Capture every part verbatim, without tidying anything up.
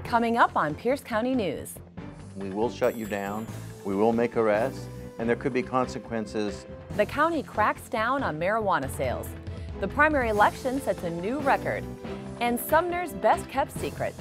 Coming up on Pierce County News. We will shut you down, we will make arrests, and there could be consequences. The county cracks down on marijuana sales. The primary election sets a new record. And Sumner's best kept secret.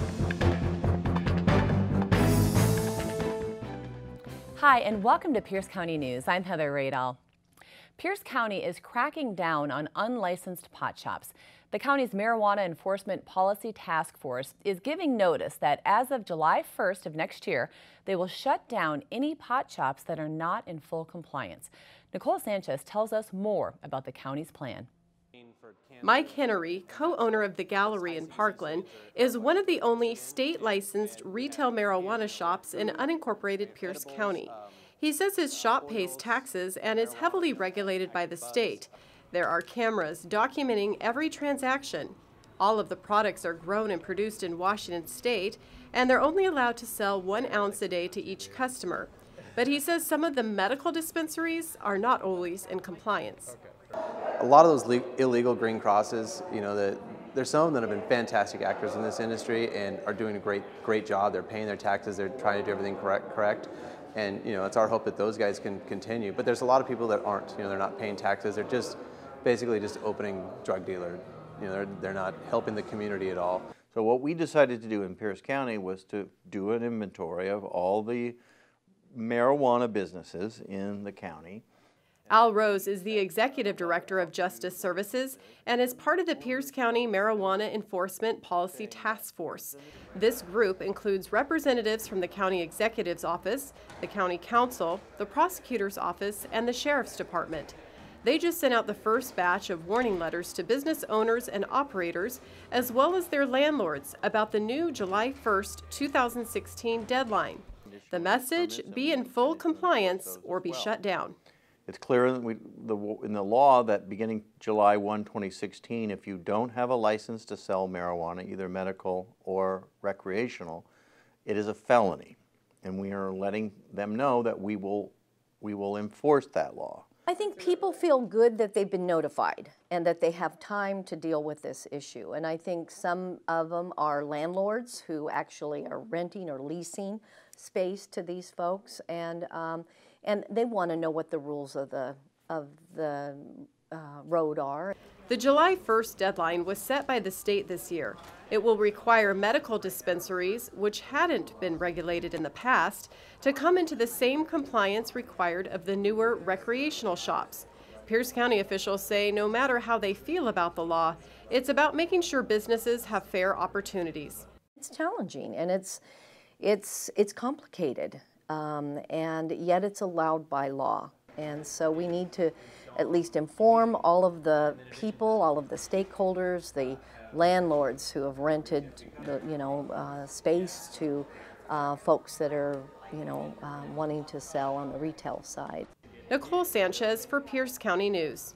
Hi, and welcome to Pierce County News. I'm Heather Radall. Pierce County is cracking down on unlicensed pot shops. The county's Marijuana Enforcement Policy Task Force is giving notice that as of July first of next year, they will shut down any pot shops that are not in full compliance. Nicole Sanchez tells us more about the county's plan. Mike Henry, co-owner of the Gallery in Parkland, is one of the only state-licensed retail marijuana shops in unincorporated Pierce County. He says his shop pays taxes and is heavily regulated by the state. There are cameras documenting every transaction. All of the products are grown and produced in Washington State, and they're only allowed to sell one ounce a day to each customer. But he says some of the medical dispensaries are not always in compliance. A lot of those illegal green crosses, you know, the, there's some of them that have been fantastic actors in this industry and are doing a great, great job. They're paying their taxes. They're trying to do everything correct, correct. And, you know, it's our hope that those guys can continue. But there's a lot of people that aren't, you know, they're not paying taxes. They're just basically just opening drug dealer. You know, they're, they're not helping the community at all. So what we decided to do in Pierce County was to do an inventory of all the marijuana businesses in the county. Al Rose is the executive director of Justice Services and is part of the Pierce County Marijuana Enforcement Policy Task Force. This group includes representatives from the county executive's office, the county council, the prosecutor's office, and the sheriff's department. They just sent out the first batch of warning letters to business owners and operators, as well as their landlords, about the new July first, two thousand sixteen deadline. The message: be in full compliance or be shut down. It's clear in the, the, in the law that beginning July first, twenty sixteen, if you don't have a license to sell marijuana, either medical or recreational, it is a felony. And we are letting them know that we will, we will enforce that law. I think people feel good that they've been notified and that they have time to deal with this issue. And I think some of them are landlords who actually are renting or leasing space to these folks, and um, and they want to know what the rules of the of the uh, road are. The July first deadline was set by the state this year. It will require medical dispensaries, which hadn't been regulated in the past, to come into the same compliance required of the newer recreational shops. Pierce County officials say no matter how they feel about the law, it's about making sure businesses have fair opportunities. It's challenging and it's it's it's complicated, um, and yet it's allowed by law. And so we need to at least inform all of the people, all of the stakeholders, the landlords who have rented the, you know, uh, space to uh, folks that are, you know, uh, wanting to sell on the retail side. Nicole Sanchez for Pierce County News.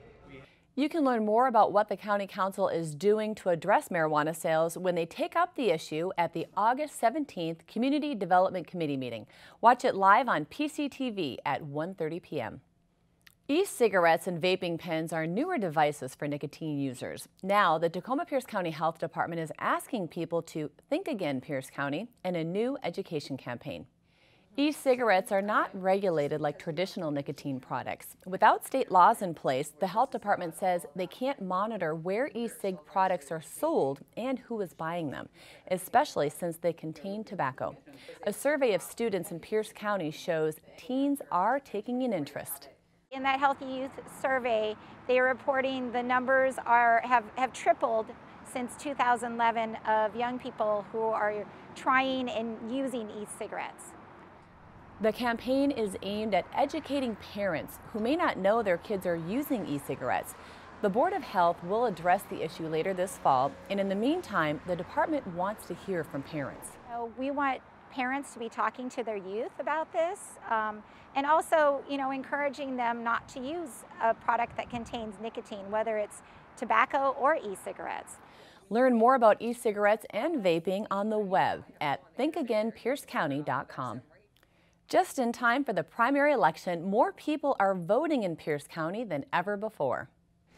You can learn more about what the County Council is doing to address marijuana sales when they take up the issue at the August seventeenth Community Development Committee meeting. Watch it live on P C T V at one thirty p m E-cigarettes and vaping pens are newer devices for nicotine users. Now, the Tacoma-Pierce County Health Department is asking people to think again, Pierce County, in a new education campaign. E-cigarettes are not regulated like traditional nicotine products. Without state laws in place, the health department says they can't monitor where e-cig products are sold and who is buying them, especially since they contain tobacco. A survey of students in Pierce County shows teens are taking an interest. In that Healthy Youth survey, they are reporting the numbers are have, have tripled since two thousand eleven of young people who are trying and using e-cigarettes. The campaign is aimed at educating parents who may not know their kids are using e-cigarettes. The Board of Health will address the issue later this fall, and in the meantime, the department wants to hear from parents. So we want parents to be talking to their youth about this, um, and also, you know, encouraging them not to use a product that contains nicotine, whether it's tobacco or e-cigarettes. Learn more about e-cigarettes and vaping on the web at think again pierce county dot com. Just in time for the primary election, more people are voting in Pierce County than ever before.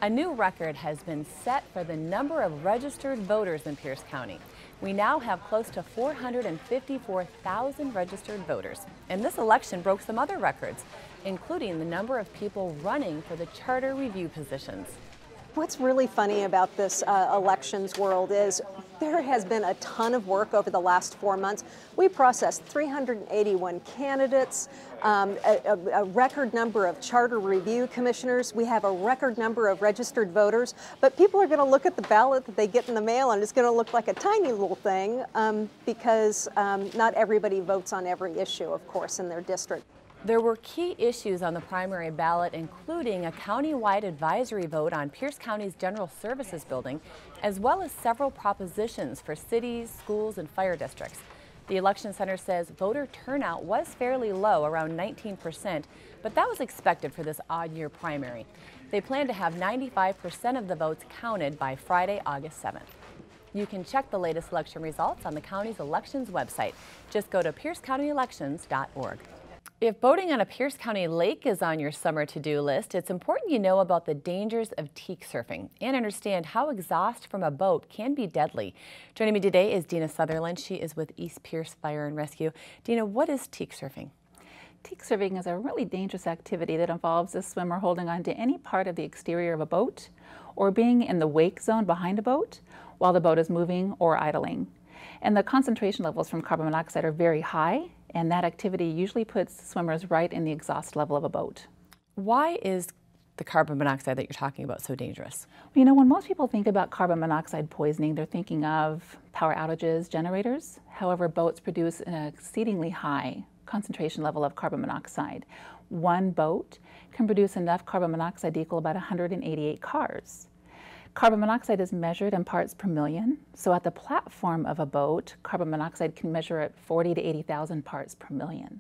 A new record has been set for the number of registered voters in Pierce County. We now have close to four hundred fifty-four thousand registered voters, and this election broke some other records, including the number of people running for the charter review positions. What's really funny about this uh, elections world is there has been a ton of work over the last four months. We processed three hundred eighty-one candidates, um, a, a, a record number of charter review commissioners. We have a record number of registered voters, but people are going to look at the ballot that they get in the mail and it's going to look like a tiny little thing um, because um, not everybody votes on every issue, of course, in their district. There were key issues on the primary ballot, including a county-wide advisory vote on Pierce County's General Services Building, as well as several propositions for cities, schools, and fire districts. The Election Center says voter turnout was fairly low, around nineteen percent, but that was expected for this odd-year primary. They plan to have ninety-five percent of the votes counted by Friday, August seventh. You can check the latest election results on the county's elections website. Just go to pierce county elections dot org. If boating on a Pierce County lake is on your summer to-do list, it's important you know about the dangers of teak surfing and understand how exhaust from a boat can be deadly. Joining me today is Dina Sutherland. She is with East Pierce Fire and Rescue. Dina, what is teak surfing? Teak surfing is a really dangerous activity that involves a swimmer holding on to any part of the exterior of a boat or being in the wake zone behind a boat while the boat is moving or idling. And the concentration levels from carbon monoxide are very high, and that activity usually puts swimmers right in the exhaust level of a boat. Why is the carbon monoxide that you're talking about so dangerous? Well, you know, when most people think about carbon monoxide poisoning, they're thinking of power outages, generators. However, boats produce an exceedingly high concentration level of carbon monoxide. One boat can produce enough carbon monoxide to equal about one hundred eighty-eight cars. Carbon monoxide is measured in parts per million. So at the platform of a boat, carbon monoxide can measure at forty to eighty thousand parts per million.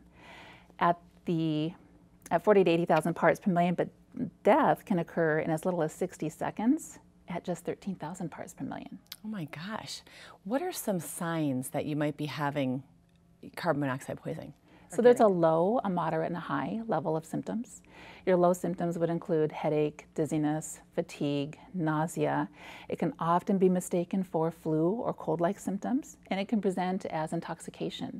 At the at forty to eighty thousand parts per million, but death can occur in as little as sixty seconds at just thirteen thousand parts per million. Oh my gosh. What are some signs that you might be having carbon monoxide poisoning? So there's a low, a moderate, and a high level of symptoms. Your low symptoms would include headache, dizziness, fatigue, nausea. It can often be mistaken for flu or cold-like symptoms, and it can present as intoxication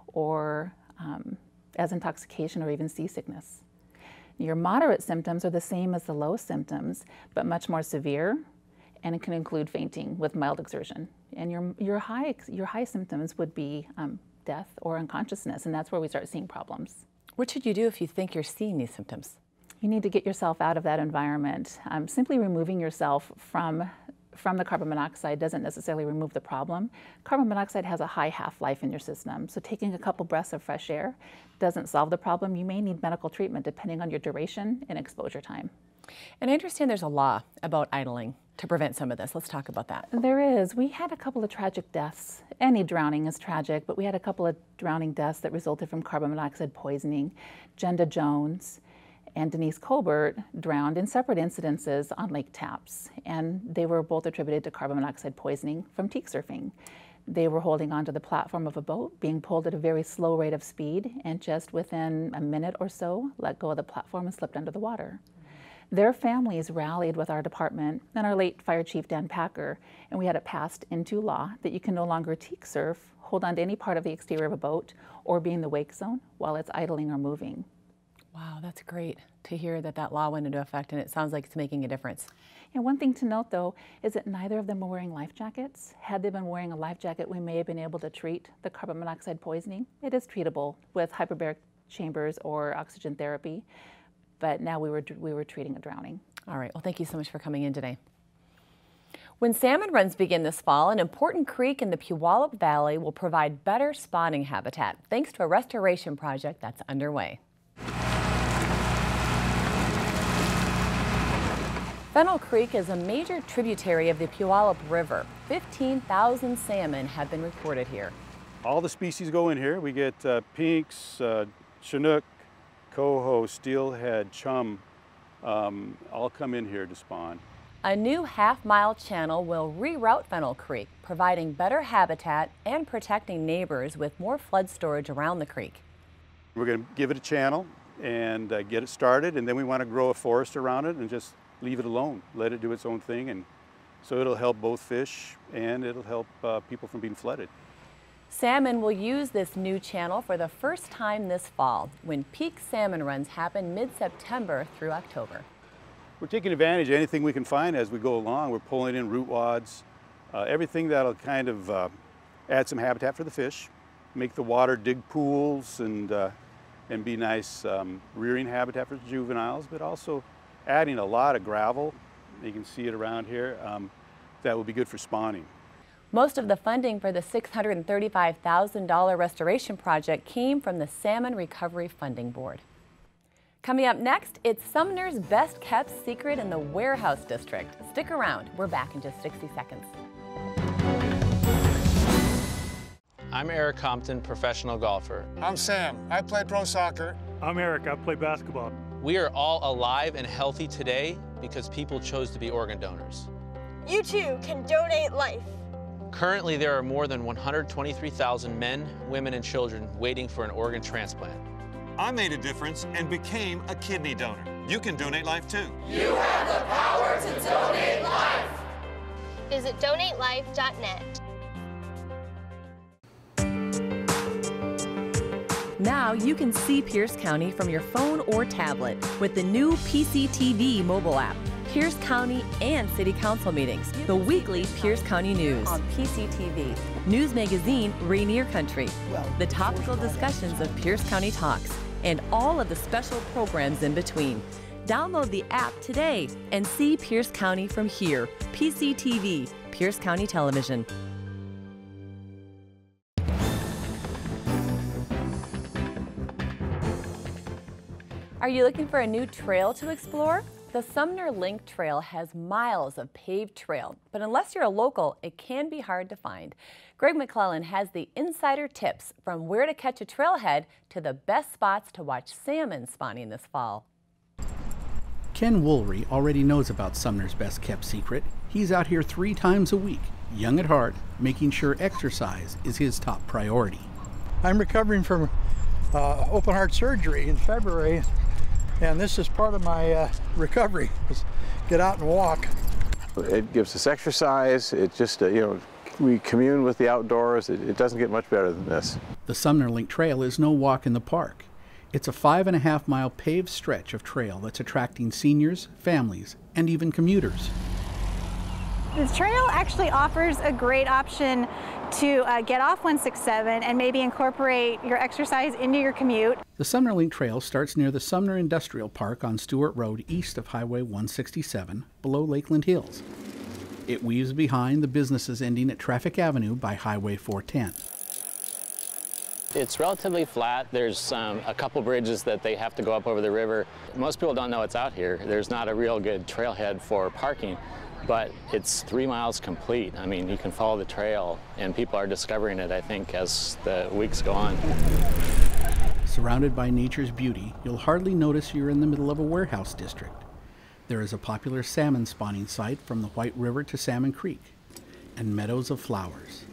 or um, as intoxication or even seasickness. Your moderate symptoms are the same as the low symptoms, but much more severe, and it can include fainting with mild exertion. And your, your, high, your high symptoms would be um, death or unconsciousness, and that's where we start seeing problems. What should you do if you think you're seeing these symptoms? You need to get yourself out of that environment. Um, simply removing yourself from, from the carbon monoxide doesn't necessarily remove the problem. Carbon monoxide has a high half-life in your system, so taking a couple breaths of fresh air doesn't solve the problem. You may need medical treatment depending on your duration and exposure time. And I understand there's a law about idling to prevent some of this. Let's talk about that. There is. We had a couple of tragic deaths. Any drowning is tragic, but we had a couple of drowning deaths that resulted from carbon monoxide poisoning. Jenda Jones and Denise Colbert drowned in separate incidences on Lake Tapps, and they were both attributed to carbon monoxide poisoning from teak surfing. They were holding onto the platform of a boat, being pulled at a very slow rate of speed, and just within a minute or so, let go of the platform and slipped under the water. Their families rallied with our department and our late Fire Chief Dan Packer, and we had it passed into law that you can no longer teak surf, hold on to any part of the exterior of a boat, or be in the wake zone while it's idling or moving. Wow, that's great to hear that that law went into effect, and it sounds like it's making a difference. And one thing to note, though, is that neither of them were wearing life jackets. Had they been wearing a life jacket, we may have been able to treat the carbon monoxide poisoning. It is treatable with hyperbaric chambers or oxygen therapy, but now we were, we were treating a drowning. All right, well, thank you so much for coming in today. When salmon runs begin this fall, an important creek in the Puyallup Valley will provide better spawning habitat, thanks to a restoration project that's underway. Fennel Creek is a major tributary of the Puyallup River. fifteen thousand salmon have been reported here. All the species go in here. We get uh, pinks, uh, chinook, coho, steelhead, chum, um, all come in here to spawn. A new half-mile channel will reroute Fennel Creek, providing better habitat and protecting neighbors with more flood storage around the creek. We're going to give it a channel and uh, get it started, and then we want to grow a forest around it and just leave it alone, let it do its own thing, and so it'll help both fish and it'll help uh, people from being flooded. Salmon will use this new channel for the first time this fall, when peak salmon runs happen mid-September through October. We're taking advantage of anything we can find as we go along. We're pulling in root wads, uh, everything that'll kind of uh, add some habitat for the fish, make the water dig pools and, uh, and be nice um, rearing habitat for the juveniles, but also adding a lot of gravel. You can see it around here. Um, that will be good for spawning. Most of the funding for the six hundred thirty-five thousand dollar restoration project came from the Salmon Recovery Funding Board. Coming up next, it's Sumner's best kept secret in the Warehouse District. Stick around, we're back in just sixty seconds. I'm Eric Compton, professional golfer. I'm Sam, I play pro soccer. I'm Eric, I play basketball. We are all alive and healthy today because people chose to be organ donors. You too can donate life. Currently, there are more than one hundred twenty-three thousand men, women, and children waiting for an organ transplant. I made a difference and became a kidney donor. You can donate life too. You have the power to donate life. Visit donate life dot net. Now you can see Pierce County from your phone or tablet with the new P C T V mobile app. Pierce County and City Council meetings, the weekly Pierce County News on P C T V, News Magazine Rainier Country, the topical discussions of Pierce County Talks, and all of the special programs in between. Download the app today and see Pierce County from here. P C T V, Pierce County Television. Are you looking for a new trail to explore? The Sumner Link Trail has miles of paved trail, but unless you're a local, it can be hard to find. Greg McClellan has the insider tips from where to catch a trailhead to the best spots to watch salmon spawning this fall. Ken Woolry already knows about Sumner's best kept secret. He's out here three times a week, young at heart, making sure exercise is his top priority. I'm recovering from uh, open heart surgery in February. And this is part of my uh, recovery, is get out and walk. It gives us exercise, it just, uh, you know, we commune with the outdoors. It, it doesn't get much better than this. The Sumner Link Trail is no walk in the park. It's a five and a half mile paved stretch of trail that's attracting seniors, families, and even commuters. The trail actually offers a great option to uh, get off one sixty-seven and maybe incorporate your exercise into your commute. The Sumner Link Trail starts near the Sumner Industrial Park on Stewart Road east of Highway one sixty-seven, below Lakeland Hills. It weaves behind the businesses ending at Traffic Avenue by Highway four ten. It's relatively flat. There's um, a couple bridges that they have to go up over the river. Most people don't know it's out here. There's not a real good trailhead for parking, but it's three miles complete. I mean, you can follow the trail, and people are discovering it, I think, as the weeks go on. Surrounded by nature's beauty, you'll hardly notice you're in the middle of a warehouse district. There is a popular salmon spawning site from the White River to Salmon Creek, and meadows of flowers.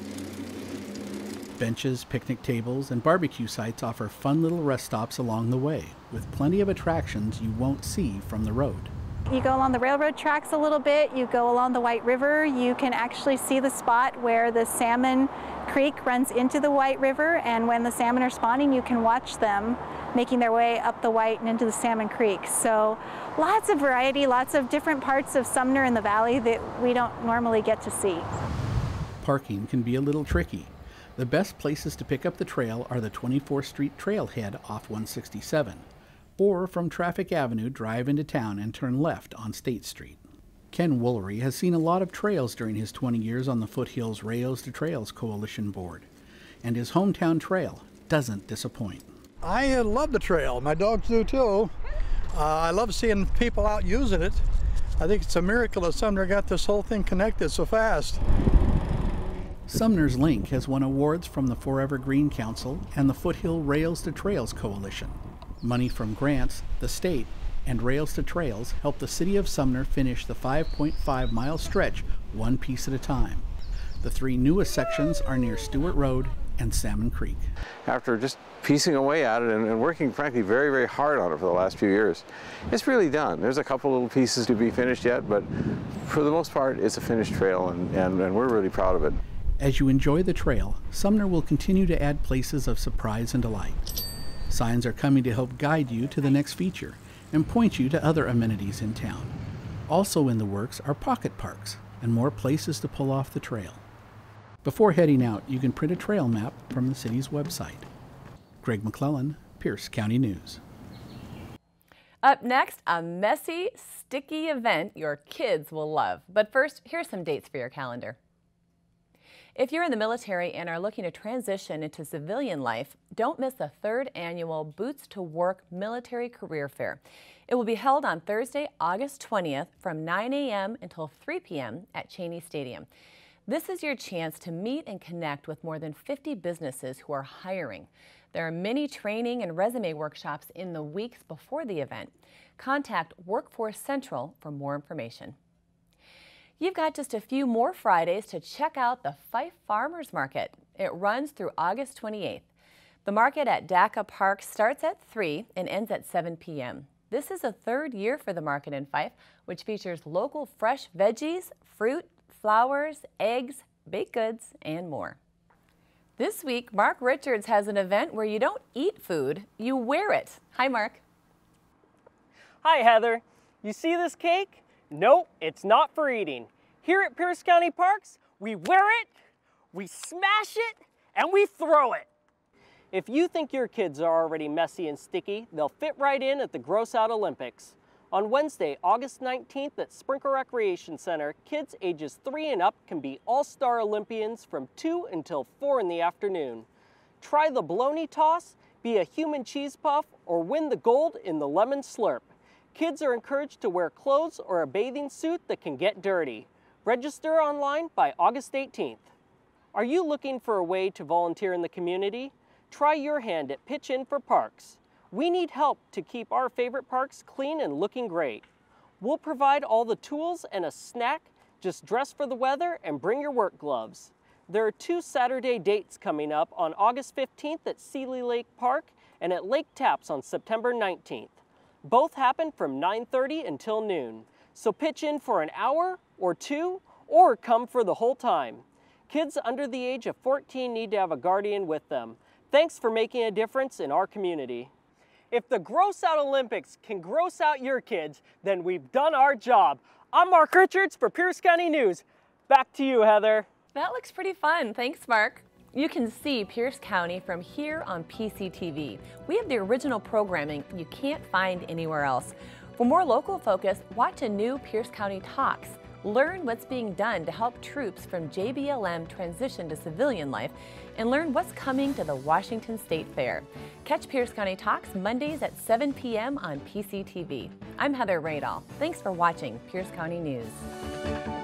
Benches, picnic tables, and barbecue sites offer fun little rest stops along the way, with plenty of attractions you won't see from the road. You go along the railroad tracks a little bit, you go along the White River, you can actually see the spot where the Salmon Creek runs into the White River, and when the salmon are spawning, you can watch them making their way up the White and into the Salmon Creek. So lots of variety, lots of different parts of Sumner in the valley that we don't normally get to see. Parking can be a little tricky. The best places to pick up the trail are the twenty-fourth Street trailhead off one sixty-seven. Or from Traffic Avenue, drive into town and turn left on State Street. Ken Woolry has seen a lot of trails during his twenty years on the Foothills Rails to Trails Coalition Board, and his hometown trail doesn't disappoint. I uh, love the trail. My dogs do too. Uh, I love seeing people out using it. I think it's a miracle that Sumner got this whole thing connected so fast. Sumner's Link has won awards from the Forever Green Council and the Foothill Rails to Trails Coalition. Money from grants, the state, and Rails to Trails help the city of Sumner finish the five point five mile stretch one piece at a time. The three newest sections are near Stewart Road and Salmon Creek. After just piecing away at it and, and working frankly very, very hard on it for the last few years, it's really done. There's a couple little pieces to be finished yet, but for the most part, it's a finished trail, and, and, and we're really proud of it. As you enjoy the trail, Sumner will continue to add places of surprise and delight. Signs are coming to help guide you to the next feature and point you to other amenities in town. Also in the works are pocket parks and more places to pull off the trail. Before heading out, you can print a trail map from the city's website. Greg McClellan, Pierce County News. Up next, a messy, sticky event your kids will love. But first, here's some dates for your calendar. If you're in the military and are looking to transition into civilian life, don't miss the third annual Boots to Work Military Career Fair. It will be held on Thursday, August twentieth from nine A M until three P M at Cheney Stadium. This is your chance to meet and connect with more than fifty businesses who are hiring. There are many training and resume workshops in the weeks before the event. Contact Workforce Central for more information. You've got just a few more Fridays to check out the Fife Farmers Market. It runs through August twenty-eighth. The market at D A C A Park starts at three and ends at seven P M This is the third year for the market in Fife, which features local fresh veggies, fruit, flowers, eggs, baked goods, and more. This week, Mark Richards has an event where you don't eat food, you wear it. Hi, Mark. Hi, Heather. You see this cake? Nope, it's not for eating. Here at Pierce County Parks, we wear it, we smash it, and we throw it. If you think your kids are already messy and sticky, they'll fit right in at the Gross Out Olympics. On Wednesday, August nineteenth at Sprinkle Recreation Center, kids ages three and up can be all-star Olympians from two until four in the afternoon. Try the bologna toss, be a human cheese puff, or win the gold in the lemon slurp. Kids are encouraged to wear clothes or a bathing suit that can get dirty. Register online by August eighteenth. Are you looking for a way to volunteer in the community? Try your hand at Pitch In for Parks. We need help to keep our favorite parks clean and looking great. We'll provide all the tools and a snack. Just dress for the weather and bring your work gloves. There are two Saturday dates coming up on August fifteenth at Sealy Lake Park and at Lake Taps on September nineteenth. Both happen from nine thirty until noon. So pitch in for an hour or two, or come for the whole time. Kids under the age of fourteen need to have a guardian with them. Thanks for making a difference in our community. If the Gross Out Olympics can gross out your kids, then we've done our job. I'm Mark Richards for Pierce County News. Back to you, Heather. That looks pretty fun. Thanks, Mark. You can see Pierce County from here on P C T V. We have the original programming you can't find anywhere else. For more local focus, watch a new Pierce County Talks. Learn what's being done to help troops from J B L M transition to civilian life, and learn what's coming to the Washington State Fair. Catch Pierce County Talks Mondays at seven P M on P C T V. I'm Heather Radall. Thanks for watching Pierce County News.